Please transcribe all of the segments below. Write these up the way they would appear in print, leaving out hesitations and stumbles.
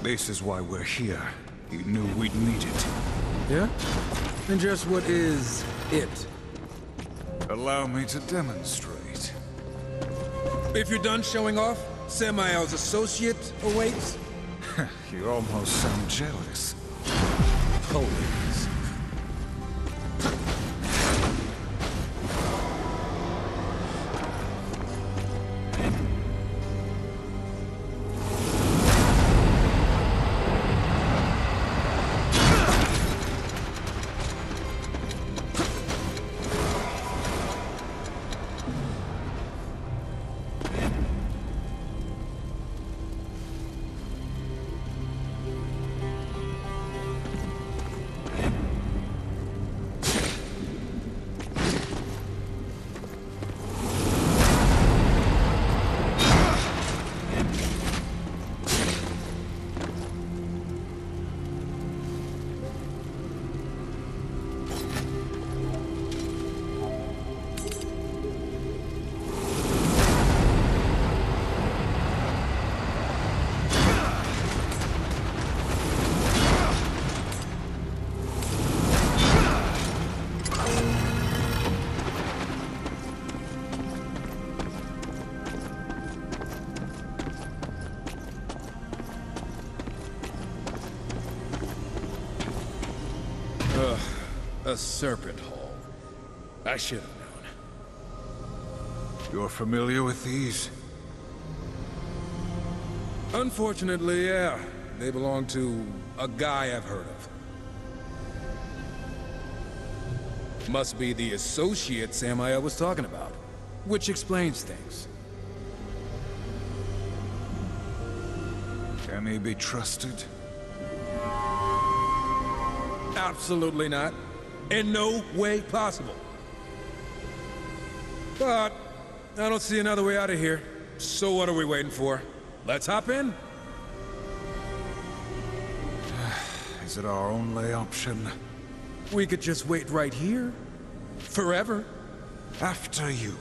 This is why we're here. You knew we'd need it. Yeah? And just what is it? Allow me to demonstrate. If you're done showing off, Samael's associate awaits. You almost sound jealous. Holiness. A serpent hole. I should have known. You're familiar with these? Unfortunately, yeah. They belong to a guy I've heard of. Must be the associate Samael was talking about. Which explains things. Can he be trusted? Absolutely not. In no way possible. But I don't see another way out of here. So what are we waiting for? Let's hop in. Is it our only option? We could just wait right here. Forever. After you.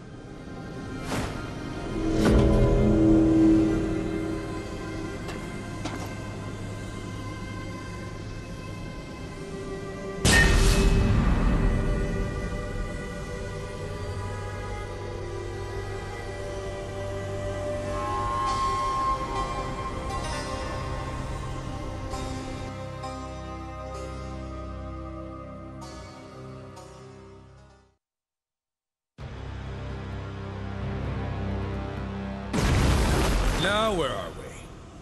Now where are we?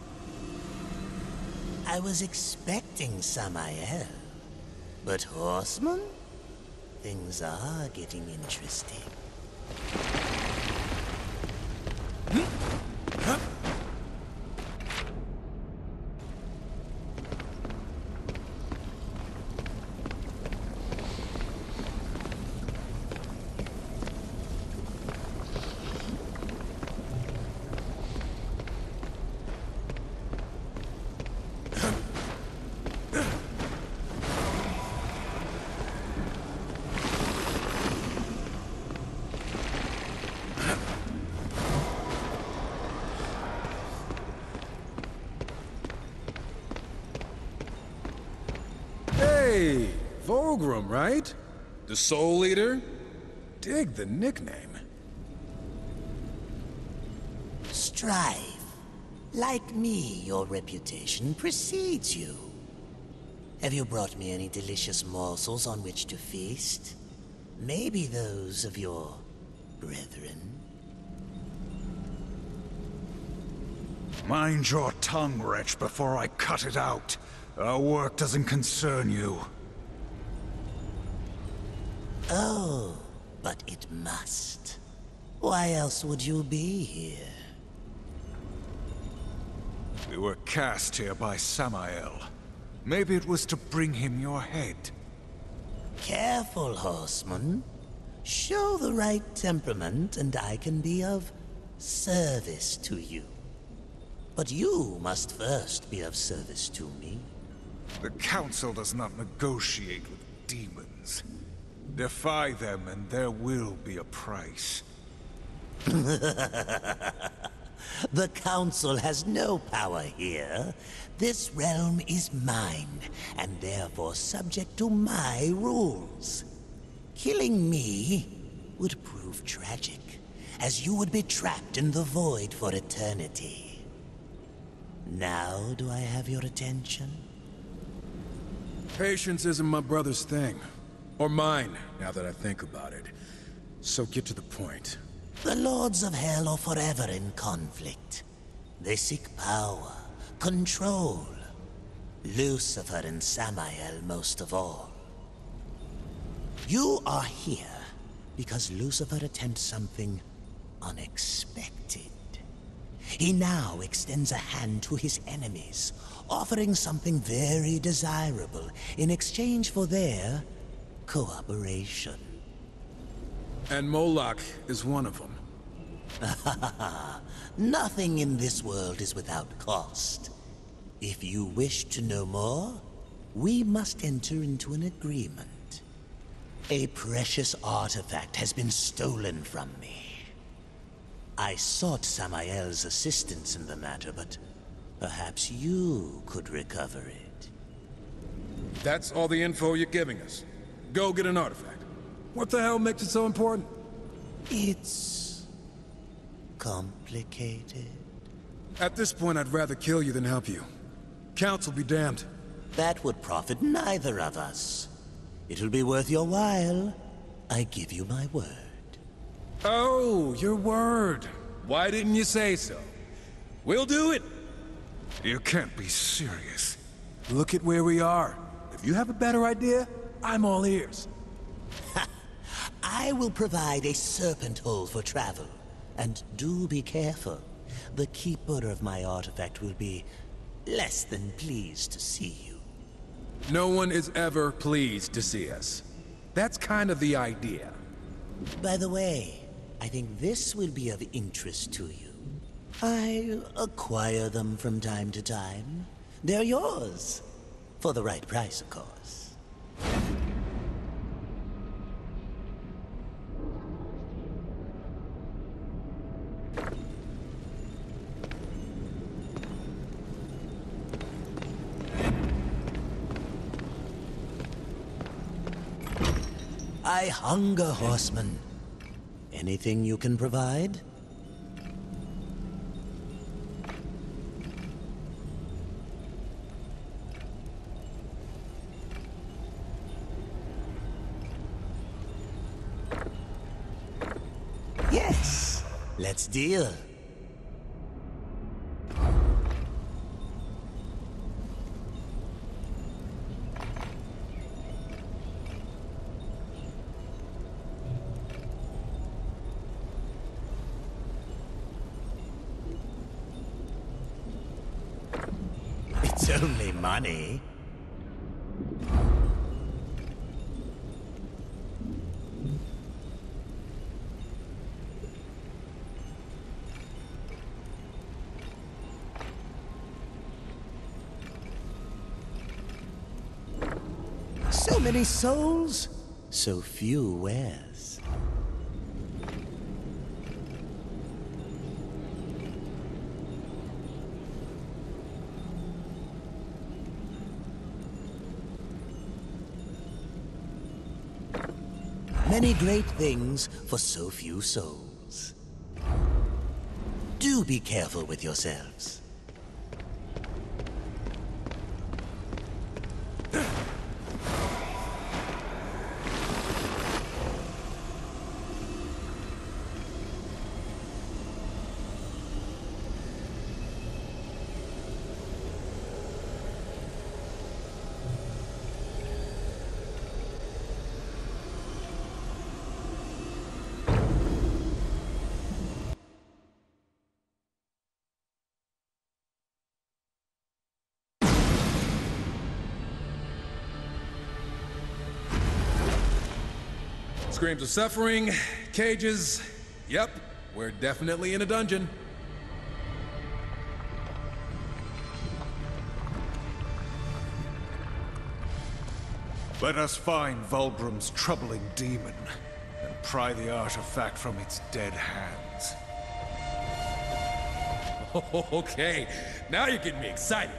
I was expecting Samael, but Horseman? Things are getting interesting. Hey, Volgrim, right? The Soul Eater? Dig the nickname. Strife. Like me, your reputation precedes you. Have you brought me any delicious morsels on which to feast? Maybe those of your brethren? Mind your tongue, wretch, before I cut it out. Our work doesn't concern you. Oh, but it must. Why else would you be here? We were cast here by Samael. Maybe it was to bring him your head. Careful, Horseman. Show the right temperament and I can be of service to you. But you must first be of service to me. The Council does not negotiate with demons. Defy them and there will be a price. The Council has no power here. This realm is mine, and therefore subject to my rules. Killing me would prove tragic, as you would be trapped in the void for eternity. Now do I have your attention? Patience isn't my brother's thing. Or mine, now that I think about it. So get to the point. The Lords of Hell are forever in conflict. They seek power, control. Lucifer and Samael most of all. You are here because Lucifer attempts something unexpected. He now extends a hand to his enemies, offering something very desirable in exchange for their cooperation. And Moloch is one of them. Nothing in this world is without cost. If you wish to know more, we must enter into an agreement. A precious artifact has been stolen from me. I sought Samael's assistance in the matter, but perhaps you could recover it. That's all the info you're giving us. Go get an artifact. What the hell makes it so important? It's complicated. At this point, I'd rather kill you than help you. Council be damned. That would profit neither of us. It'll be worth your while. I give you my word. Oh, your word. Why didn't you say so? We'll do it. You can't be serious. Look at where we are. If you have a better idea, I'm all ears. I will provide a serpent hole for travel. And do be careful. The keeper of my artifact will be less than pleased to see you. No one is ever pleased to see us. That's kind of the idea. By the way, I think this will be of interest to you. I acquire them from time to time. They're yours. For the right price, of course. I hunger, Horseman. Anything you can provide? Yes, let's deal. It's only money. So many souls, so few wares. Many great things for so few souls. Do be careful with yourselves. Screams of suffering, cages. Yep, we're definitely in a dungeon. Let us find Vulbrum's troubling demon and pry the artifact from its dead hands. Okay, now you're getting me excited.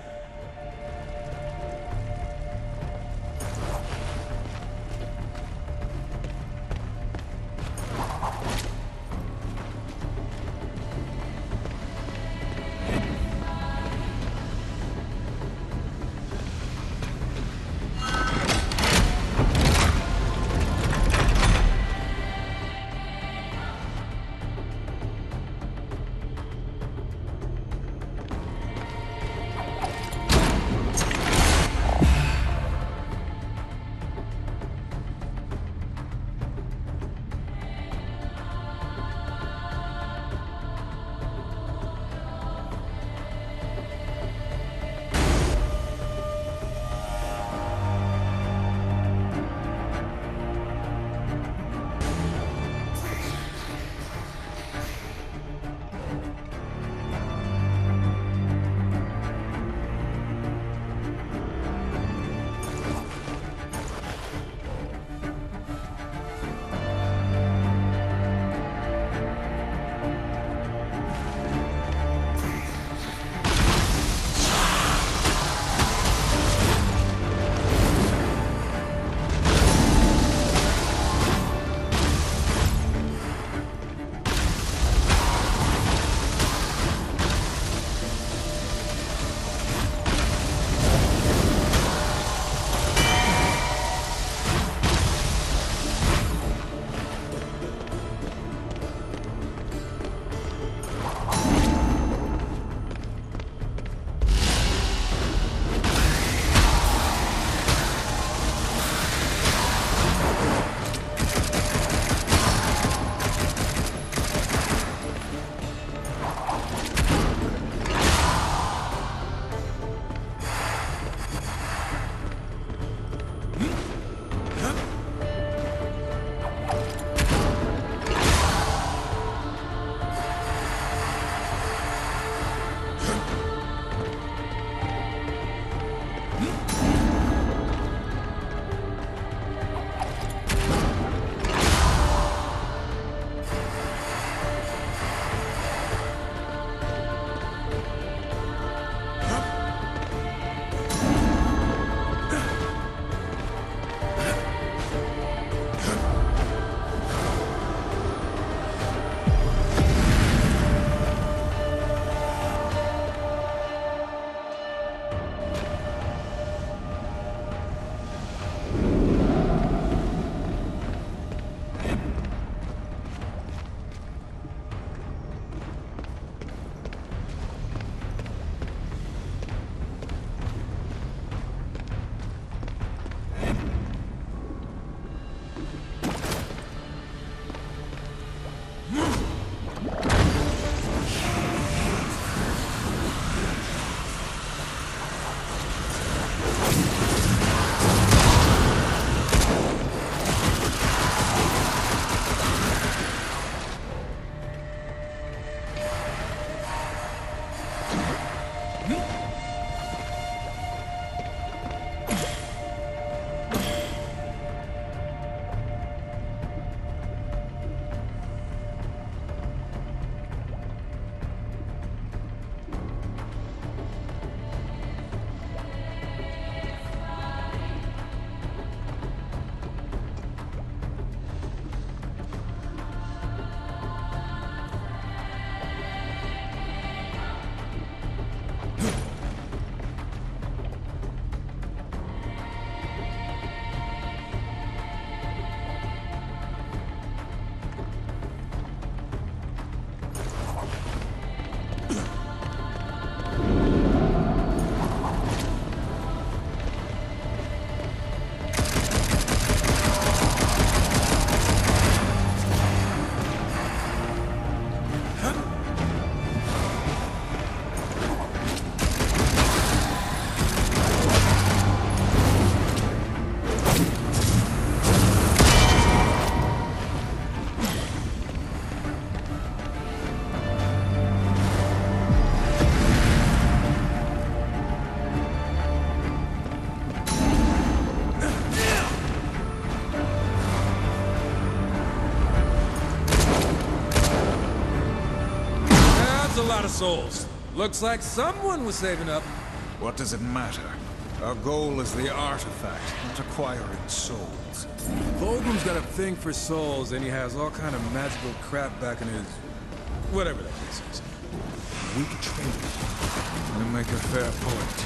Lot of souls. Looks like someone was saving up. What does it matter? Our goal is the artifact, not acquiring souls. Volgrim's got a thing for souls, and he has all kind of magical crap back in his... whatever that piece is. We could trade it. You make a fair point.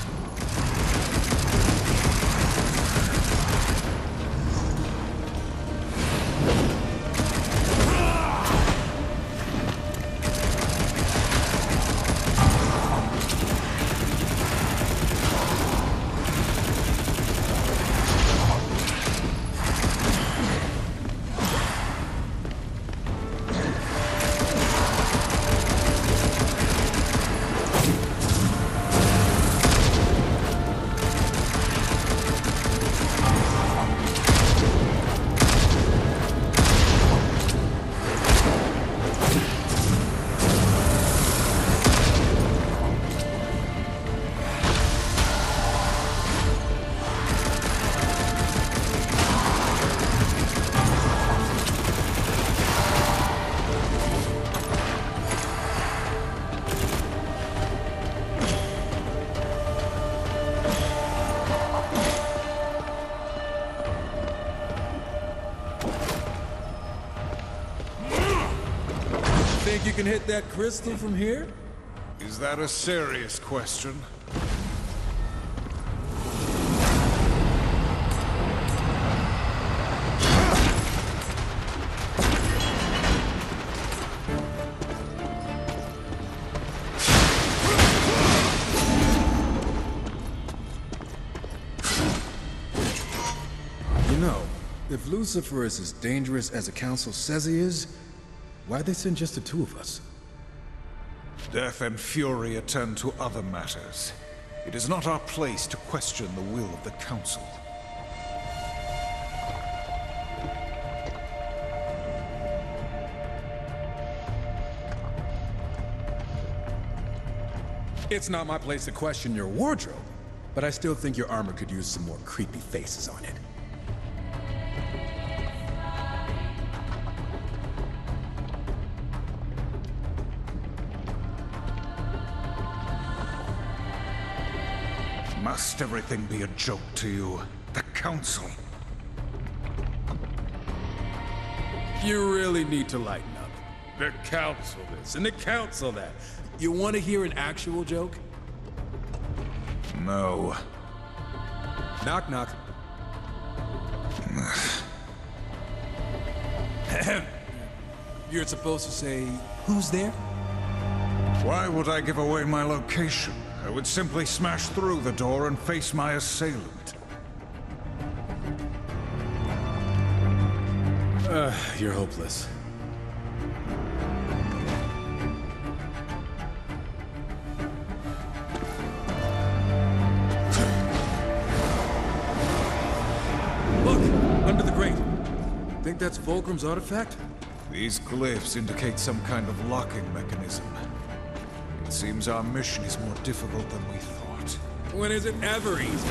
Think you can hit that crystal from here? Is that a serious question? You know, if Lucifer is as dangerous as the Council says he is, why'd they send just the two of us? Death and fury attend to other matters. It is not our place to question the will of the Council. It's not my place to question your wardrobe, but I still think your armor could use some more creepy faces on it. Must everything be a joke to you? The Council? You really need to lighten up. The Council this, and the Council that. You want to hear an actual joke? No. Knock, knock. You're supposed to say, who's there? Why would I give away my location? I would simply smash through the door and face my assailant. You're hopeless. Look! Under the grate. Think that's Volgrim's artifact? These glyphs indicate some kind of locking mechanism. It seems our mission is more difficult than we thought. When is it ever easy?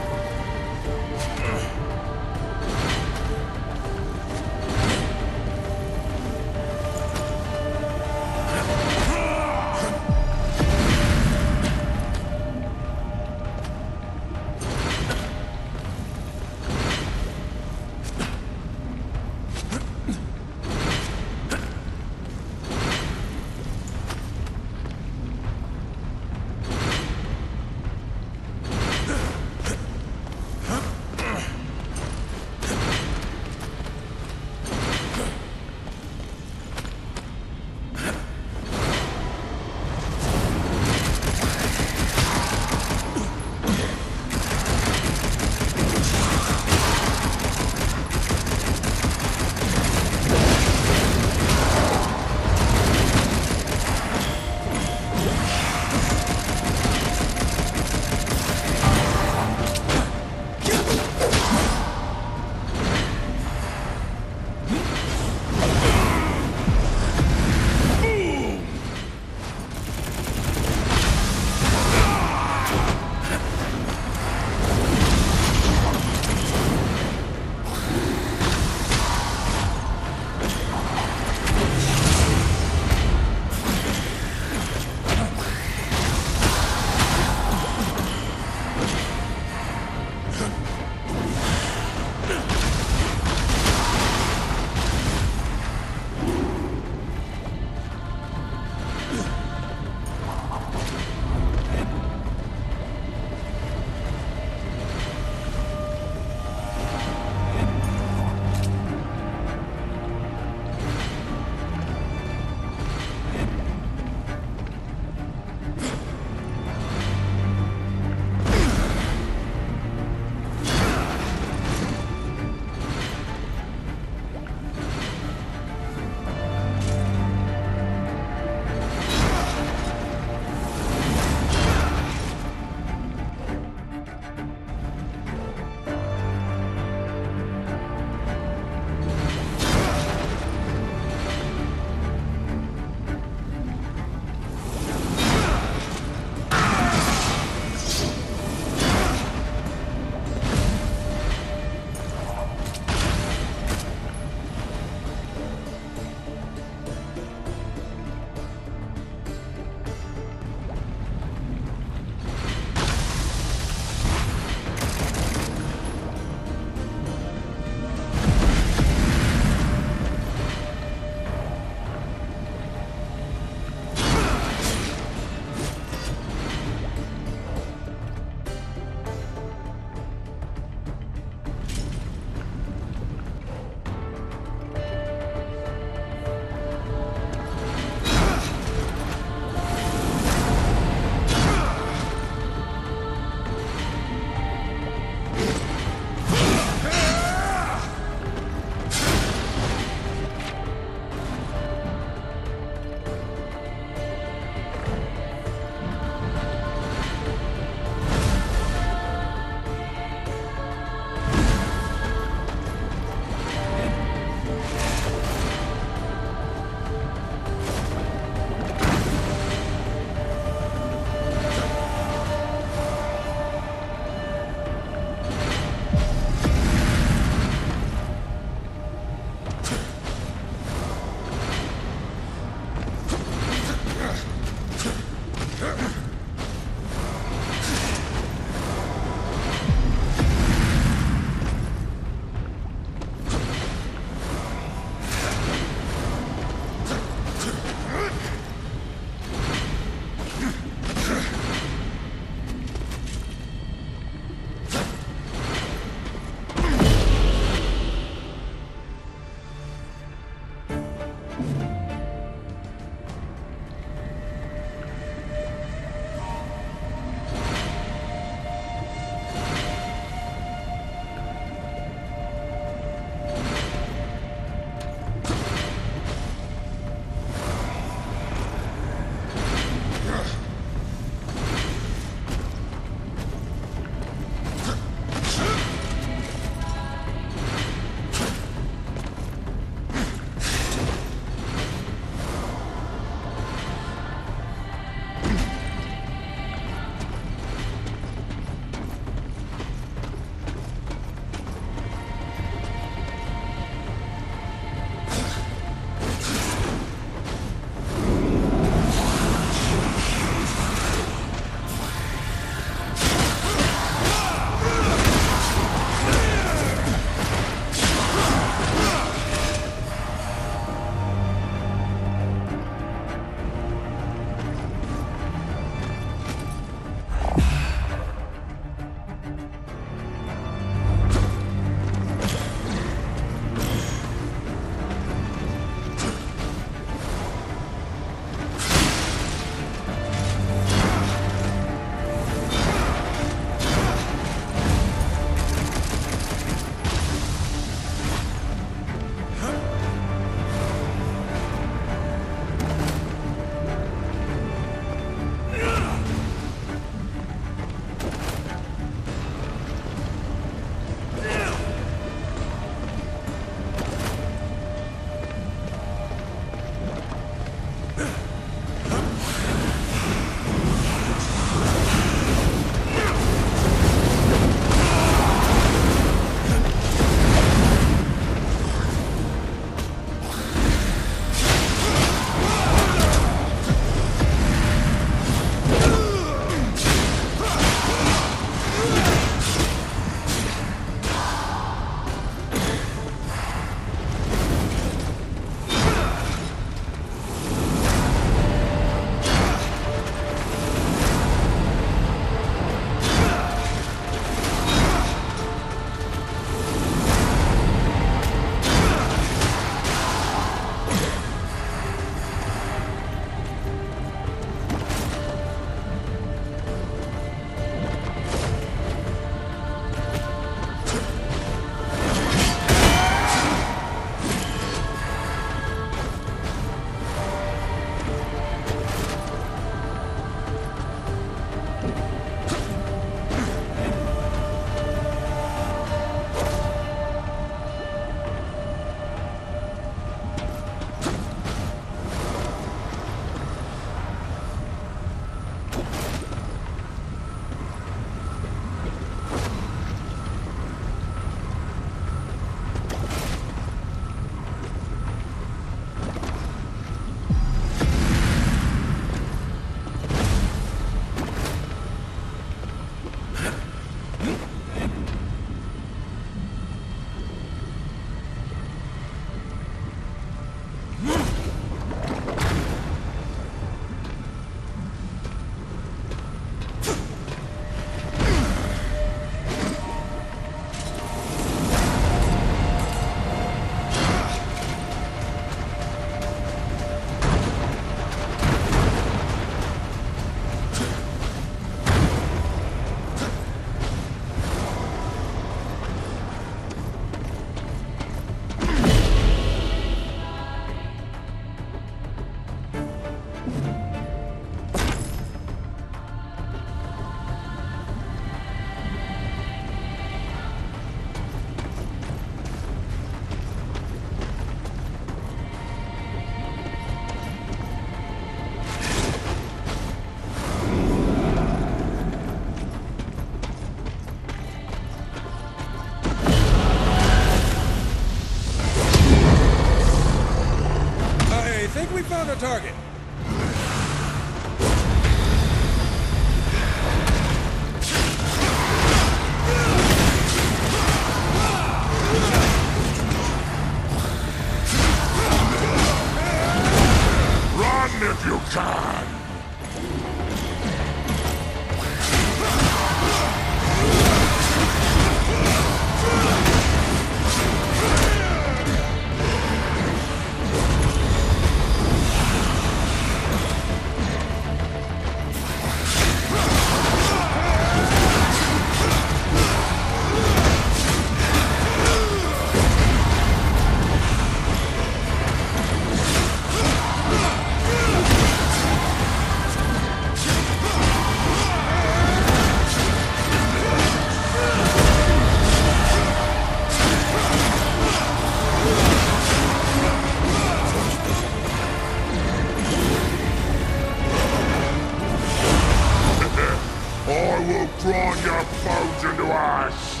will grind your bones into ash!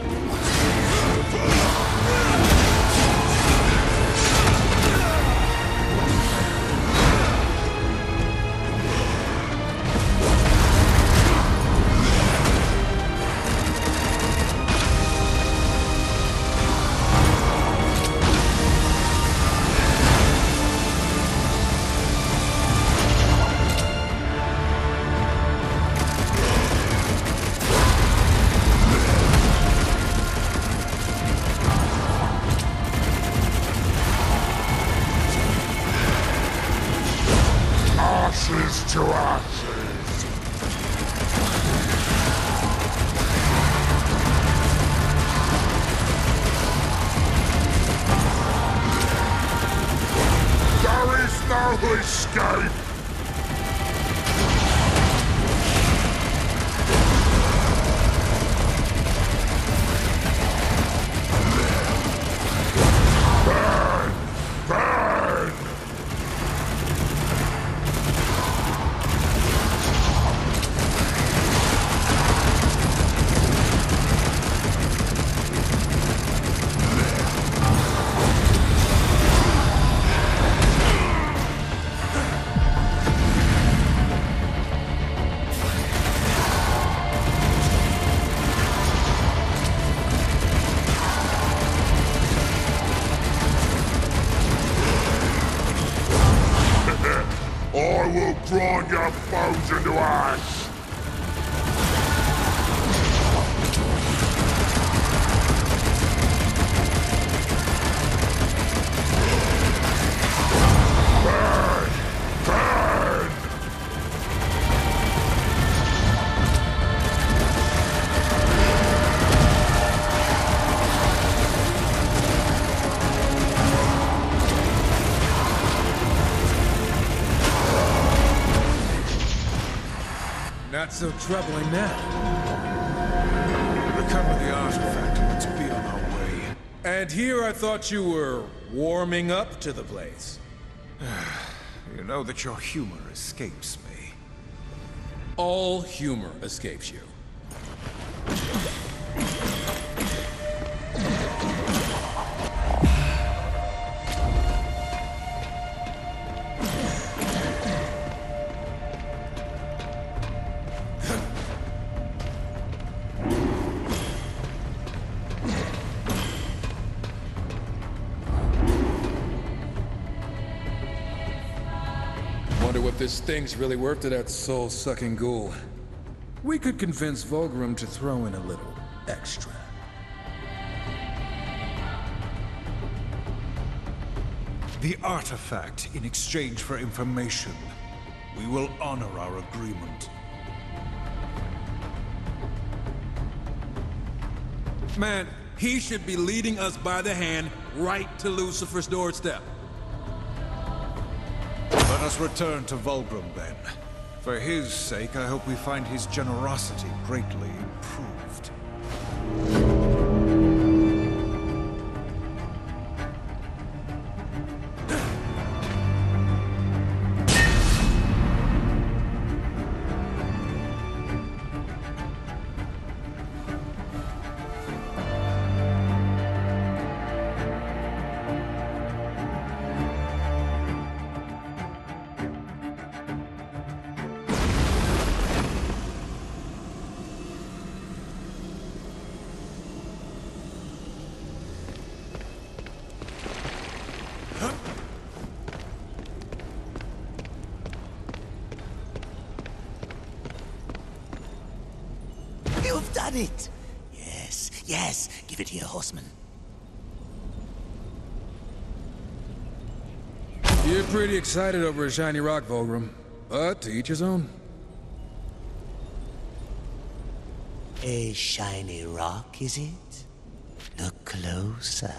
Ashes to ashes! There is no escape! Burn! Burn! I will grind your bones into ash! Burn! Burn! Not so troubling now. Recover the artifact and let's be on our way. And here I thought you were warming up to the place. You know that your humor escapes me. All humor escapes you. Wonder what this thing's really worth to that soul-sucking ghoul. We could convince Vulgrim to throw in a little extra. The artifact in exchange for information. We will honor our agreement. Man, he should be leading us by the hand right to Lucifer's doorstep. Let us return to Vulgrim, then. For his sake, I hope we find his generosity greatly improved. You've done it! Yes, yes, give it here, Horseman. You're pretty excited over a shiny rock, Vulgrim. But to each his own. A shiny rock, is it? Look closer.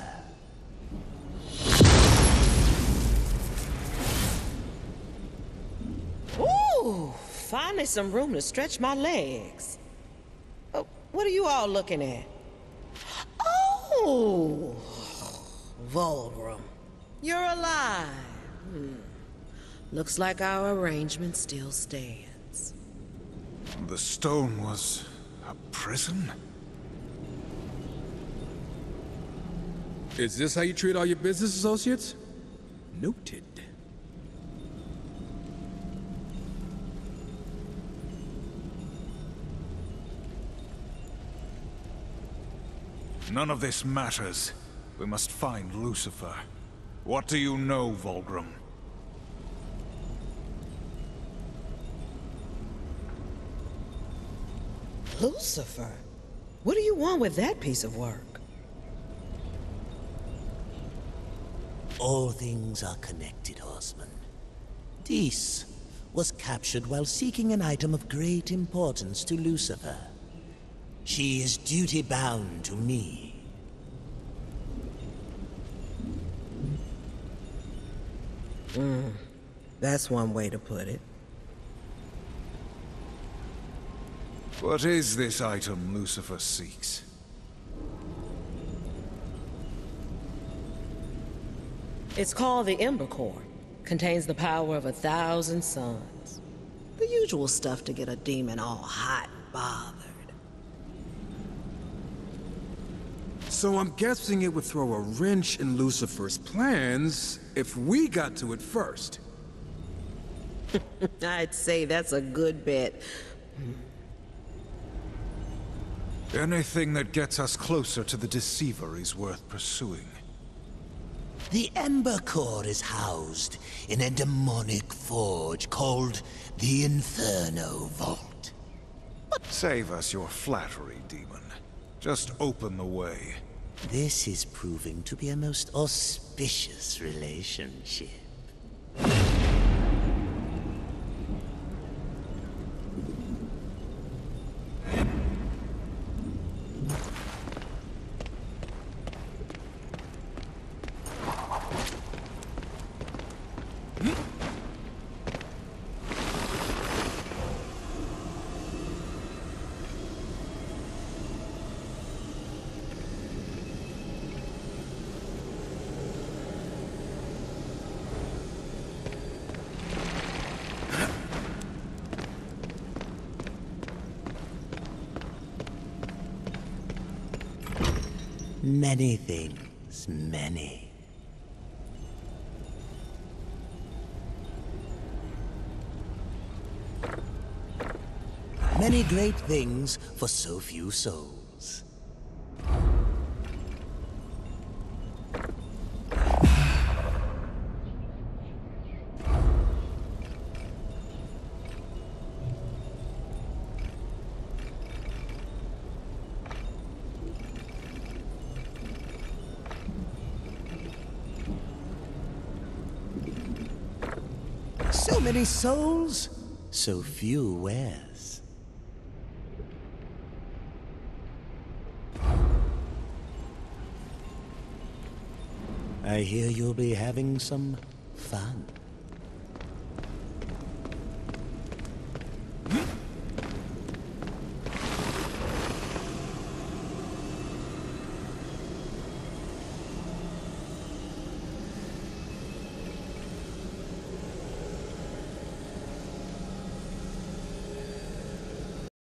Ooh, finally some room to stretch my legs. What are you all looking at? Oh, Vulgrim, you're alive. Looks like our arrangement still stands. The stone was a prison? Is this how you treat all your business associates? Noted. None of this matters. We must find Lucifer. What do you know, Vulgrim? Lucifer? What do you want with that piece of work? All things are connected, Horseman. Dis was captured while seeking an item of great importance to Lucifer. She is duty-bound to me. That's one way to put it. What is this item Lucifer seeks? It's called the Ember Core. Contains the power of 1,000 suns. The usual stuff to get a demon all hot and bothered. So I'm guessing it would throw a wrench in Lucifer's plans if we got to it first. I'd say that's a good bet. Anything that gets us closer to the Deceiver is worth pursuing. The Ember Core is housed in a demonic forge called the Inferno Vault. Save us your flattery, demon. Just open the way. This is proving to be a most auspicious relationship. Many things, many. Many great things for so few souls. So many souls, so few wares. I hear you'll be having some fun.